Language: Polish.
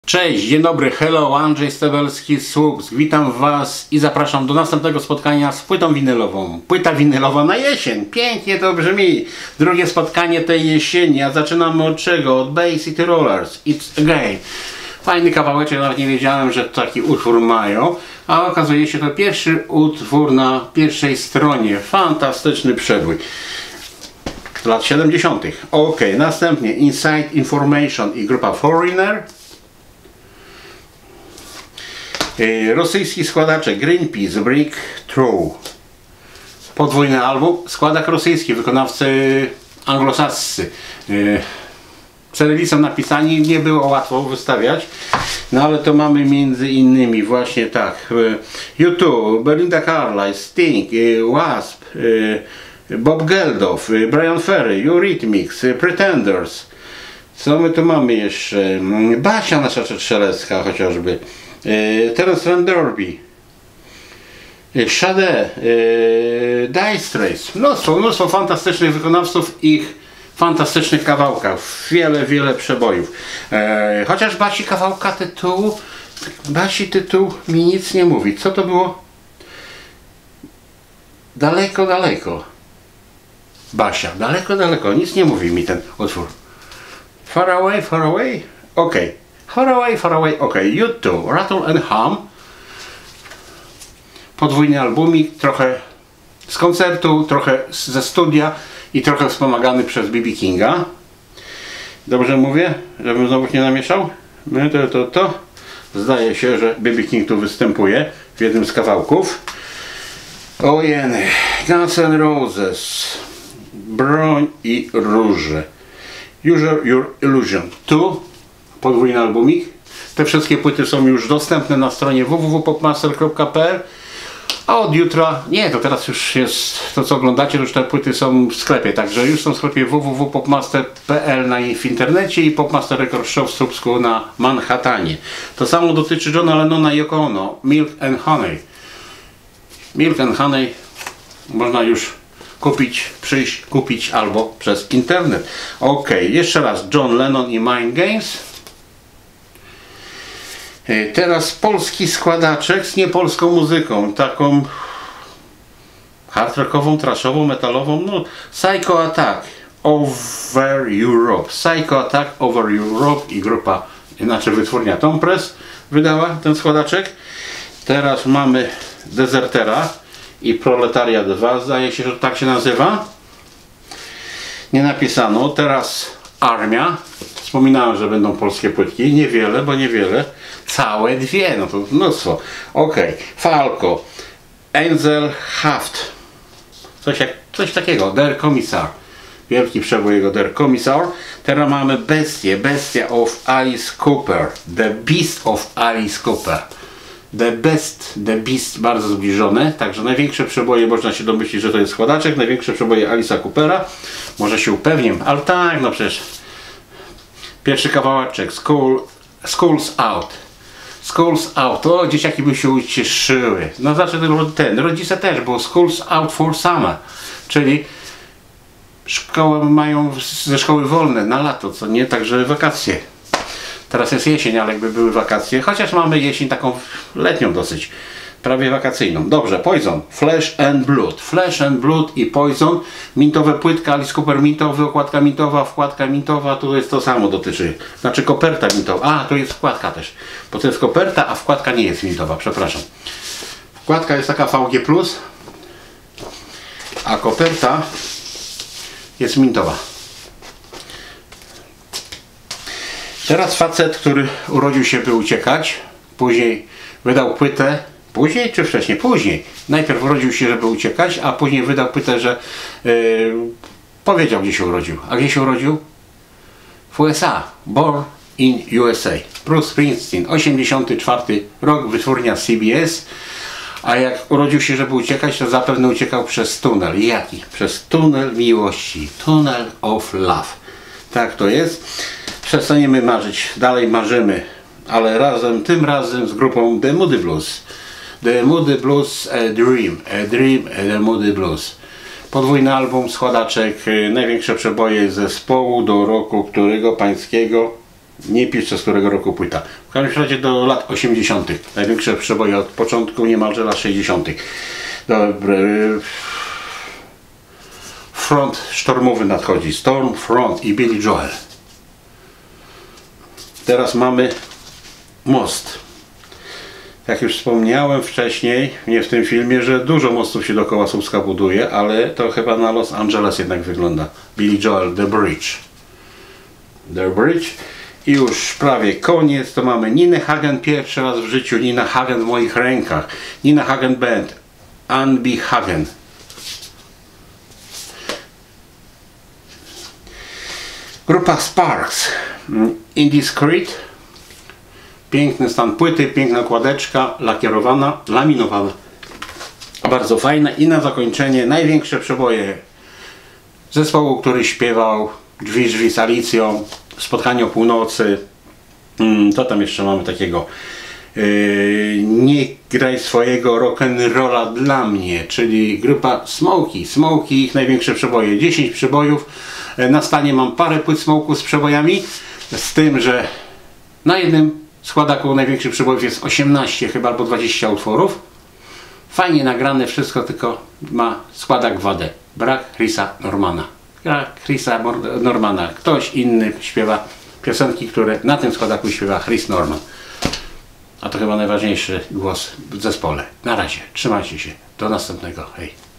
Cześć, dzień dobry, hello, Andrzej Stebelski, Słupsk. Witam Was i zapraszam do następnego spotkania z płytą winylową. Płyta winylowa na jesień, pięknie to brzmi. Drugie spotkanie tej jesieni, a zaczynamy od czego? Od Bay City Rollers, It's Again. Fajny kawałeczek, nawet nie wiedziałem, że taki utwór mają, a okazuje się to pierwszy utwór na pierwszej stronie. Fantastyczny przebój lat 70. Ok, następnie Inside Information i grupa Foreigner. Rosyjski składaczek Greenpeace Breakthrough. Podwójny album, składak rosyjski, wykonawcy anglosascy. Cyrylicą napisani, nie było łatwo wystawiać, no ale to mamy między innymi właśnie tak U2, Belinda Carlisle, Sting, Wasp, Bob Geldof, Brian Ferry, Eurythmics, Pretenders. Co my tu mamy jeszcze? Basia nasza Strzelecka chociażby, Terence Trent D'Arby, Sade, Dire Straits. Mnóstwo fantastycznych wykonawców, ich fantastycznych kawałków, wiele przebojów. Chociaż Basi tytuł mi nic nie mówi. Co to było? Daleko. Basia, daleko, nic nie mówi mi ten utwór. Far away, ok. Far away, ok. U2, Rattle and Hum. Podwójny albumik, trochę z koncertu, trochę ze studia i trochę wspomagany przez B.B. Kinga. Dobrze mówię? Żebym znowu nie namieszał? To. Zdaje się, że B.B. King tu występuje w jednym z kawałków. Ojeny, Guns N' Roses, Broń i Róże, Use Your Illusion. Tu podwójny albumik. Te wszystkie płyty są już dostępne na stronie www.popmaster.pl. A od jutra, nie, to teraz już jest to, co oglądacie, to już te płyty są w sklepie, także już są w sklepie www.popmaster.pl w internecie i Popmaster Record Show w Słupsku na Manhattanie. To samo dotyczy Johna Lennona i Yoko Ono, Milk and Honey. Milk and Honey można już przyjść kupić albo przez internet. Ok, jeszcze raz John Lennon i Mind Games. Teraz polski składaczek z niepolską muzyką, taką hard rockową, trashową, metalową, no Psycho Attack Over Europe. Psycho Attack Over Europe i grupa, inaczej wytwórnia Tom Press wydała ten składaczek. Teraz mamy Desertera i Proletaria 2, zdaje się, że tak się nazywa. Nie napisano. Teraz Armia. Wspominałem, że będą polskie płytki. Niewiele, bo niewiele. Całe dwie, no to mnóstwo. Ok. Falco. Angel Haft. Coś takiego. Der Kommissar. Wielki przebój jego Der Kommissar. Teraz mamy Bestia. Bestia of Alice Cooper. The Beast of Alice Cooper. The Beast bardzo zbliżone, także największe przeboje, można się domyślić, że to jest składaczek, największe przeboje Alice'a Coopera, może się upewnię, ale tak, no przecież pierwszy kawałeczek, School's Out, o, dzieciaki by się ucieszyły, no znaczy rodzice też, bo School's Out for Summer, czyli szkoły mają ze szkoły wolne na lato, co nie, także wakacje. Teraz jest jesień, ale jakby były wakacje, chociaż mamy jesień taką letnią dosyć, prawie wakacyjną. Dobrze, Poison, Flesh and Blood i Poison, mintowe płytka, Alice Cooper mintowy, okładka mintowa, wkładka mintowa, tu jest to samo dotyczy, znaczy koperta mintowa, a to jest wkładka też, bo to jest koperta, a wkładka nie jest mintowa, przepraszam. Wkładka jest taka VG+, a koperta jest mintowa. Teraz facet, który urodził się, by uciekać, później wydał płytę, później czy wcześniej? Później. Najpierw urodził się, żeby uciekać, a później wydał płytę, że powiedział, gdzie się urodził. A gdzie się urodził? W USA. Born in USA. Bruce Springsteen, 84 rok, wytwórnia CBS. A jak urodził się, żeby uciekać, to zapewne uciekał przez tunel. Jaki? Przez tunel miłości. Tunnel of Love. Tak to jest. Przestaniemy marzyć, dalej marzymy, ale tym razem z grupą The Moody Blues. The Moody Blues, A Dream, The Moody Blues. Podwójny album, składaczek, największe przeboje zespołu do roku którego pańskiego Nie piszę, z którego roku płyta. W każdym razie do lat 80. Największe przeboje od początku, niemalże lat 60. Dobry. Front sztormowy nadchodzi. Storm Front i Billy Joel. Teraz mamy most. Jak już wspomniałem wcześniej, nie w tym filmie, że dużo mostów się dookoła Słupska buduje, ale to chyba na Los Angeles jednak wygląda. Billy Joel, The Bridge. The Bridge. I już prawie koniec, to mamy Ninę Hagen pierwszy raz w życiu, Nina Hagen w moich rękach. Nina Hagen Band, Anby Hagen. Grupa Sparks, Indiscreet. Piękny stan płyty, piękna okładeczka, lakierowana, laminowana. Bardzo fajna i na zakończenie największe przeboje zespołu, który śpiewał Drzwi z Alicją, Spotkanie o północy. To tam jeszcze mamy takiego Nie graj swojego rock'n'rolla dla mnie, czyli grupa Smokey. Smokey, ich największe przeboje, 10 przebojów. Na stanie mam parę płyt Smoke'u z przebojami, z tym, że na jednym składaku największych przebojów jest 18 chyba albo 20 utworów. Fajnie nagrane wszystko, tylko ma składak wadę. Brak Chrisa Normana. Chrisa Normana. Ktoś inny śpiewa piosenki, które na tym składaku śpiewa Chris Norman. A to chyba najważniejszy głos w zespole. Na razie. Trzymajcie się. Do następnego. Hej.